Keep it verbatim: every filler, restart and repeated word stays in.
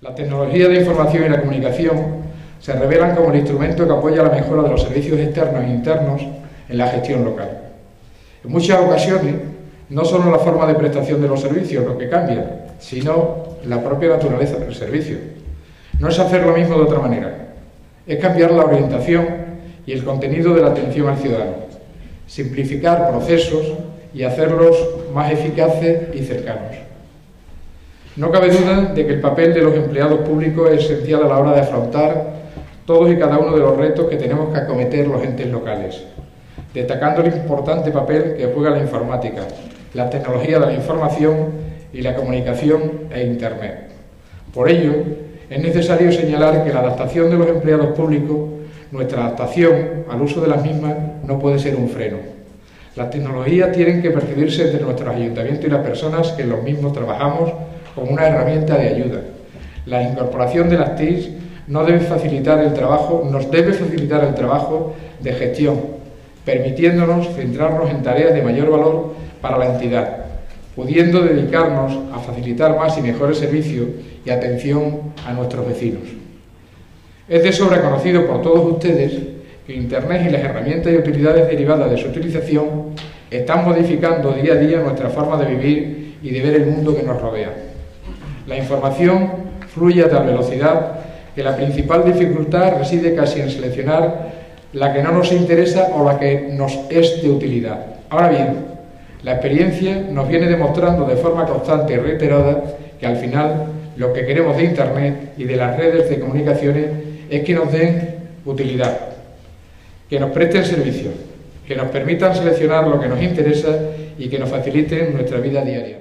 La tecnología de información y la comunicación se revelan como el instrumento que apoya la mejora de los servicios externos e internos en la gestión local. En muchas ocasiones, no solo la forma de prestación de los servicios lo que cambia, sino la propia naturaleza del servicio. No es hacer lo mismo de otra manera, es cambiar la orientación y el contenido de la atención al ciudadano, simplificar procesos y hacerlos más eficaces y cercanos. No cabe duda de que el papel de los empleados públicos es esencial a la hora de afrontar todos y cada uno de los retos que tenemos que acometer los entes locales, destacando el importante papel que juega la informática, la tecnología de la información y la comunicación e Internet. Por ello, es necesario señalar que la adaptación de los empleados públicos, nuestra adaptación al uso de las mismas, no puede ser un freno. Las tecnologías tienen que percibirse entre nuestros ayuntamientos y las personas que en los mismos trabajamos como una herramienta de ayuda. La incorporación de las T I C no debe facilitar el trabajo, nos debe facilitar el trabajo de gestión, permitiéndonos centrarnos en tareas de mayor valor para la entidad, pudiendo dedicarnos a facilitar más y mejores servicios y atención a nuestros vecinos. Es de sobra conocido por todos ustedes que Internet y las herramientas y utilidades derivadas de su utilización están modificando día a día nuestra forma de vivir y de ver el mundo que nos rodea. La información fluye a tal velocidad que la principal dificultad reside casi en seleccionar la que no nos interesa o la que nos es de utilidad. Ahora bien, la experiencia nos viene demostrando de forma constante y reiterada que al final lo que queremos de Internet y de las redes de comunicaciones es que nos den utilidad, que nos presten servicios, que nos permitan seleccionar lo que nos interesa y que nos faciliten nuestra vida diaria.